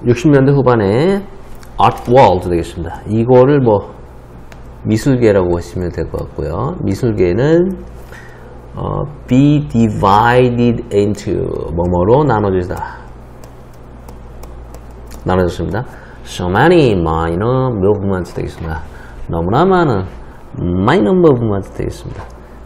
60년대 후반에 Art World 되겠습니다. 이거를 뭐 미술계라고 하시면 될 것 같고요. 미술계는 be divided into 뭐뭐로 나눠졌습니다. So many minor movements 되겠습니다. 너무나 많은 minor movements 되겠습니다.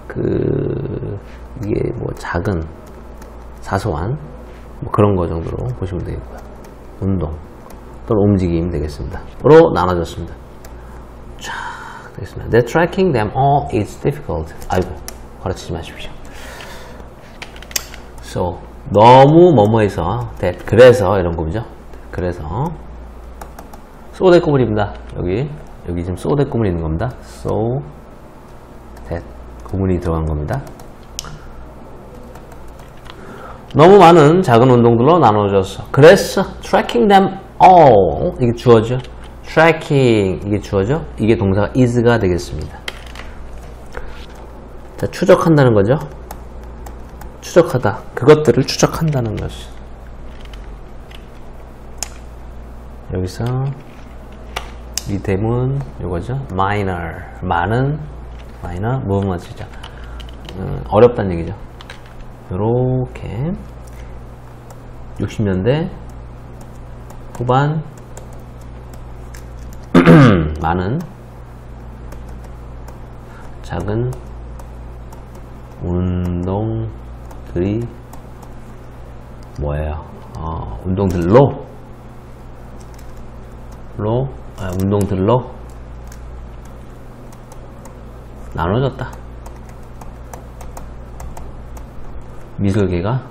이게 뭐 작은 사소한 뭐 그런 거 정도로 보시면 되겠고요. 운동 또는 움직임 되겠습니다. 로 나눠졌습니다. 쫙 되겠습니다. That tracking them all is difficult. 아이고 가르치지 마십시오. So 너무 뭐뭐해서 that 그래서 이런 거죠. 그래서 so 대 구문입니다. 여기 지금 so 대 구문이 있는 겁니다. So that 구문이 들어간 겁니다. 너무 많은 작은 운동들로 나눠져서 그래서 tracking them all 이게 주어죠. tracking 이게 주어죠. 이게 동사가 is가 되겠습니다. 자, 추적한다는 거죠. 추적하다. 그것들을 추적한다는 것이. 여기서 이 대문 이거죠. minor 많은 minor movements죠. 어렵다는 얘기죠. 요렇게 60년대 후반 많은 작은 운동들이 뭐예요? 운동들로 나눠졌다. 미술계가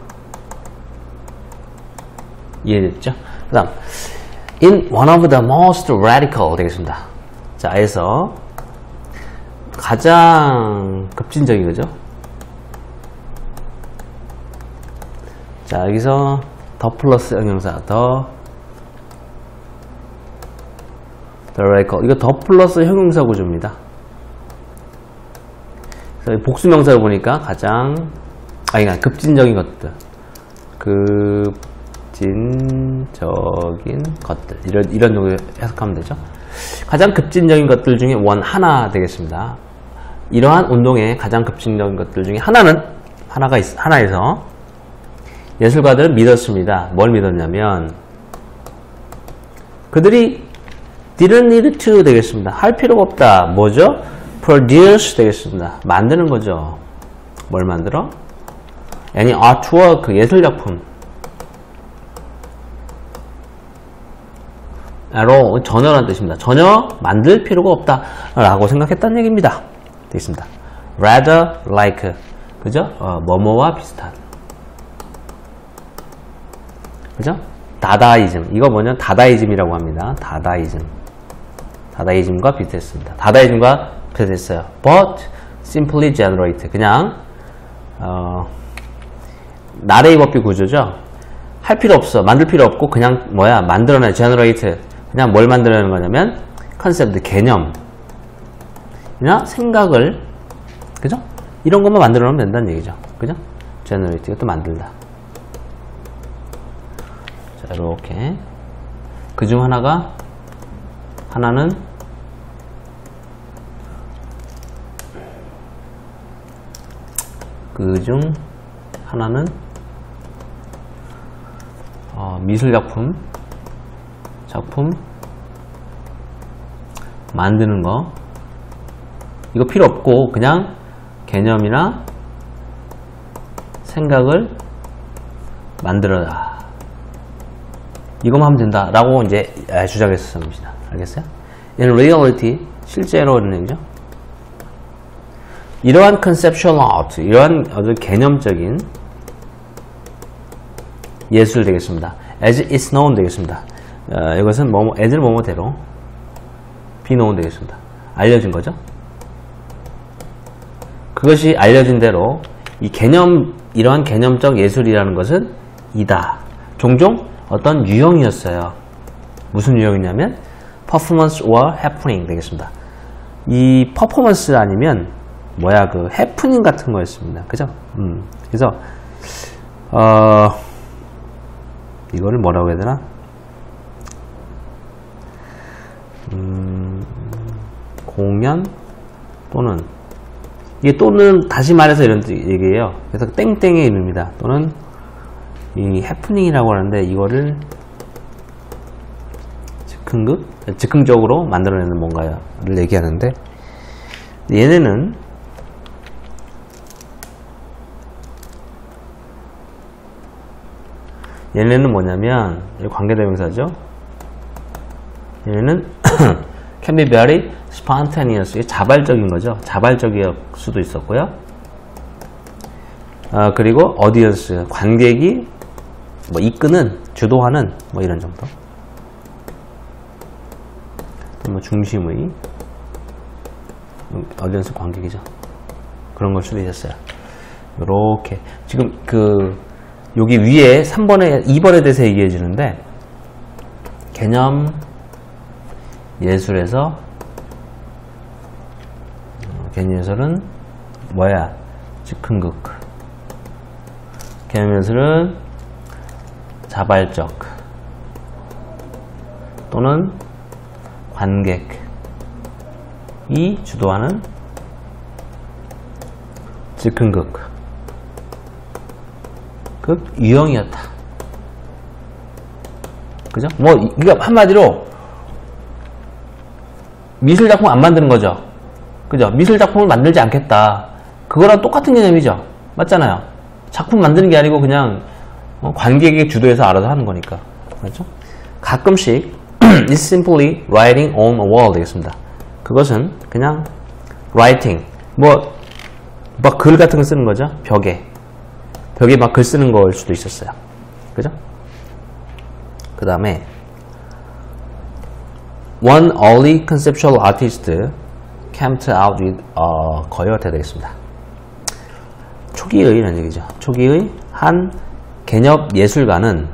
이해됐죠? 그 다음 in one of the most radical 되겠습니다. 자, 에서 가장 급진적인 거죠. 자, 여기서 더 플러스 형용사 더 radical 이거 더 플러스 형용사 구조입니다. 그래서 복수명사를 보니까 가장 그러니까 급진적인 것들 급진적인 것들 이런 용어로 해석하면 되죠. 가장 급진적인 것들 중에 하나 되겠습니다. 이러한 운동의 가장 급진적인 것들 중에 하나에서 예술가들은 믿었습니다. 뭘 믿었냐면 그들이 didn't need to 되겠습니다. 할 필요가 없다. 뭐죠? produce 되겠습니다. 만드는 거죠. 뭘 만들어? 아니 artwork 예술작품 로 전혀라는 뜻입니다. 전혀 만들 필요가 없다 라고 생각했다는 얘기입니다. 되겠습니다. rather like 그죠? 뭐뭐와 비슷한 그죠? 다다이즘 이거 뭐냐? 다다이즘이라고 합니다. 다다이즘과 비슷했습니다. 다다이즘과 비슷했어요. but simply generate 그냥 나레이버비 구조죠. 할 필요 없어. 만들 필요 없고 그냥 만들어내 generate 그냥 뭘 만들어내는 거냐면 컨셉트 개념이나 생각을 그죠? 이런 것만 만들어 놓으면 된다는 얘기죠. 그죠? generate 이것도 만들다. 자, 이렇게 그중 하나는 미술작품 만드는 거 이거 필요 없고 그냥 개념이나 생각을 만들어라 이것만 하면 된다 라고 이제 주장했었습니다. 알겠어요? In reality 실제로는 얘기죠. 이러한 conceptual art 이러한 아주 개념적인 예술 되겠습니다. as is known 되겠습니다. 이것은 as를 뭐뭐대로 be known 되겠습니다. 알려진 거죠. 그것이 알려진 대로 이러한 개념적 예술이라는 것은 이다. 종종 어떤 유형이었어요. 무슨 유형이냐면 performance or happening 되겠습니다. 이 퍼포먼스 아니면 해프닝 같은 거였습니다. 그죠? 그래서 이거를 뭐라고 해야 되나? 공연 또는, 이게 또는 다시 말해서 이런 얘기예요. 그래서 땡땡의 이름입니다. 또는 이 해프닝이라고 하는데 이거를 즉흥적으로 만들어내는 뭔가를 얘기하는데, 얘네는 뭐냐면 관계대명사죠. 얘네는 can be very spontaneous, 자발적인 거죠. 자발적일 수도 있었고요. 그리고 audience, 관객이 뭐 이끄는, 주도하는 뭐 이런 정도. 뭐 중심의 audience, 관객이죠. 그런 걸 수도 있었어요. 이렇게 지금 여기 위에 2번에 대해서 얘기해 주는데, 개념 예술에서 개념 예술은 뭐야? 즉흥극. 개념 예술은 자발적 또는 관객이 주도하는 즉흥극 유형이었다. 그죠? 뭐, 그러니까 한마디로 미술작품 안 만드는 거죠. 그죠? 미술작품을 만들지 않겠다. 그거랑 똑같은 개념이죠. 맞잖아요. 작품 만드는 게 아니고 그냥 관객에게 주도해서 알아서 하는 거니까. 그렇죠? 가끔씩 is simply writing on a wall 되겠습니다. 그것은 그냥 writing, 막 글 같은 거 쓰는 거죠. 벽에 막 글 쓰는 걸 수도 있었어요. 그죠? 그 다음에 one early conceptual artist camped out with a coyote 되겠습니다. 초기의 이런 얘기죠. 초기의 한 개념 예술가는,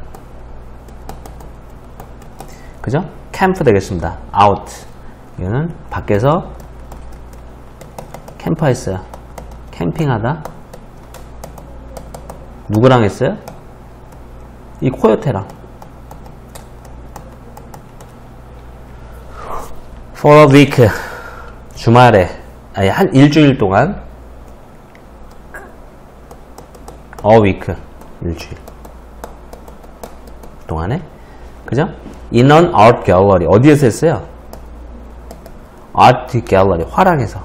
그죠? 캠프 되겠습니다. out, 이거는 밖에서 캠퍼했어요. 캠핑하다. 누구랑 했어요? 이 코요테랑. for a week, 주말에, 한 일주일 동안, a week, 일주일 동안에, 그죠? in an art gallery, 어디에서 했어요? art gallery, 화랑에서.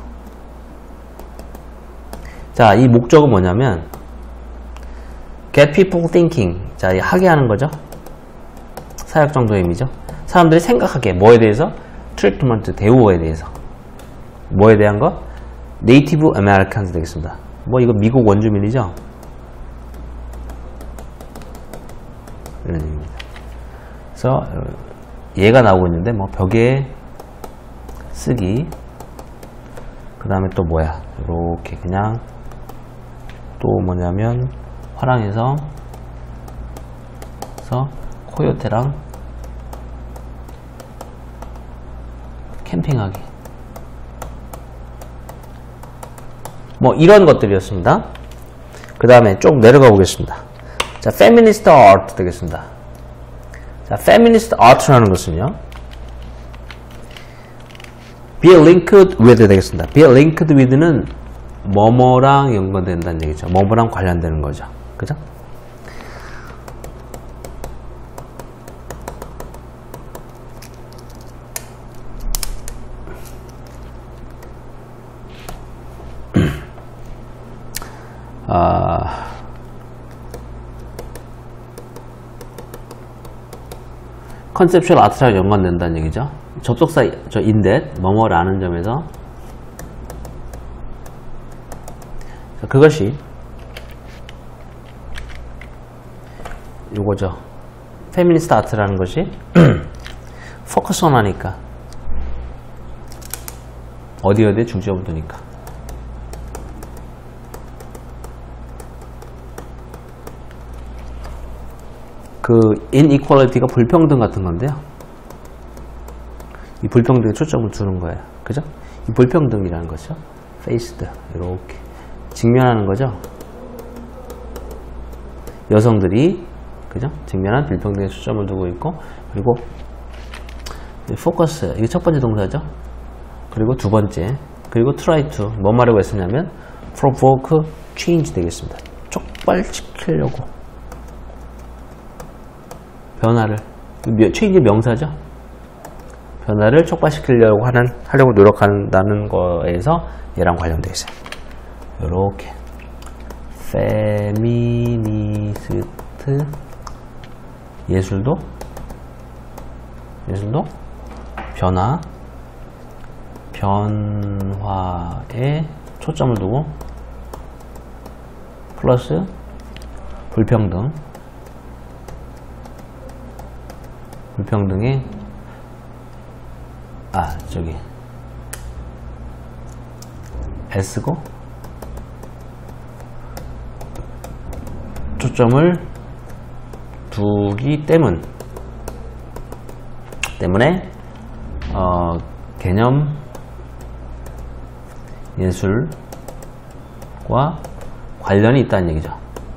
자, 이 목적은 뭐냐면 get people thinking, 자, 하게 하는 거죠. 사역 정도의 의미죠. 사람들이 생각하게, 뭐에 대해서? 트리트먼트, 대우어에 대해서. 뭐에 대한 거? 네이티브 아메리칸스 되겠습니다. 뭐 이거 미국 원주민이죠. 이런 얘기입니다. 그래서 얘가 나오고 있는데, 뭐 벽에 쓰기, 그 다음에 또 뭐야, 이렇게 그냥 또 뭐냐면 화랑에서 코요테랑 캠핑하기, 뭐 이런 것들이었습니다. 그 다음에 쭉 내려가 보겠습니다. 자, feminist art 되겠습니다. 자, feminist art라는 것은요, be linked with 되겠습니다. be linked with는 뭐뭐랑 연관된다는 얘기죠. 뭐뭐랑 관련되는 거죠. 그죠? 컨셉츄얼 아트랑 연관된다는 얘기죠. 접속사 인댓 뭐뭐라는 점에서 그것이 요거죠. 페미니스트 아트라는 것이 포커스 온 하니까 어디에 중점을 두니까 그 inequality가 불평등 같은 건데요. 이 불평등에 초점을 두는 거예요. 그죠? 이 불평등이라는 거죠. faced, 이렇게 직면하는 거죠. 여성들이, 그죠? 직면한 불평등에 초점을 두고 있고, 그리고 포커스, 이게 첫 번째 동사죠. 그리고 두 번째, 그리고 try to, 뭔 말이라고 했었냐면 provoke change 되겠습니다. 촉발시키려고 변화를, change 명사죠. 변화를 촉발시키려고 하려고 노력한다는 거에서 얘랑 관련되어 있어요. 요렇게 페미니스트 예술도 변화에 초점을 두고 플러스 불평등에 애쓰고 초점을 두기 때문에 개념 예술과 관련이 있다는 얘기죠.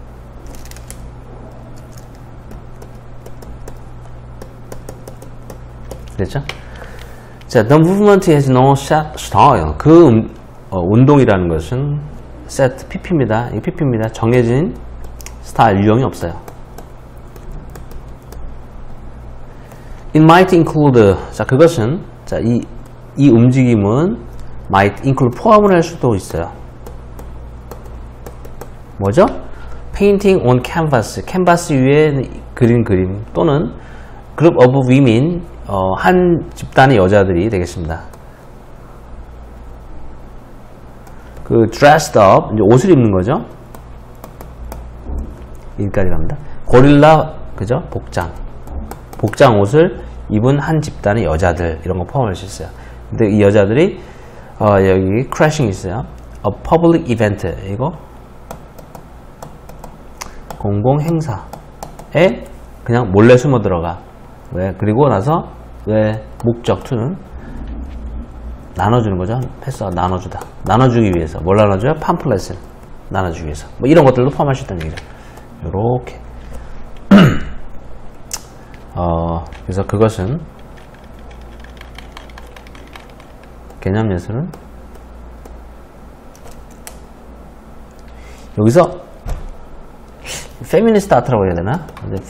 그랬죠? 자, the movement has no set style. 운동이라는 것은 set, pp입니다. 이 pp입니다. 정해진 스타일, 유형이 없어요. It might include, 자, 그것은, 자, 이 움직임은 might include, 포함을 할 수도 있어요. 뭐죠? painting on canvas, 캔버스 위에 그린 그림, 또는 group of women, 한 집단의 여자들이 되겠습니다. dressed up, 이제 옷을 입는 거죠. 여기까지 갑니다. 고릴라, 그죠? 복장 옷을 입은 한 집단의 여자들, 이런 거 포함할 수 있어요. 근데 이 여자들이, 여기 crashing 있어요. A public event, 이거 공공 행사에 그냥 몰래 숨어 들어가. 왜? 그리고 나서 왜 목적 2는 나눠주는 거죠. 패스가 나눠주기 위해서. 뭘 나눠줘요? 팜플렛을 나눠주기 위해서. 뭐 이런 것들도 포함할 수 있다는 얘기죠. 요렇게. 그래서 그것은 개념 예술은 여기서 페미니스트 아트라고 해야 되나?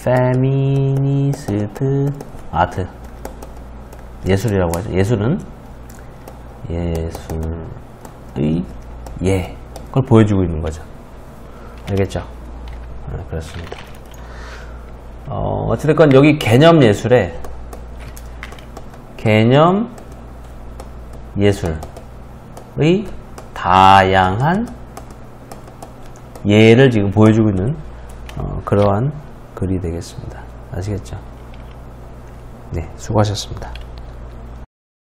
페미니스트 아트, 예술이라고 하죠. 예술은 예술의 그걸 보여주고 있는 거죠. 알겠죠? 그렇습니다. 어찌됐건 여기 개념 예술의 다양한 예를 지금 보여주고 있는 그러한 글이 되겠습니다. 아시겠죠? 네, 수고하셨습니다.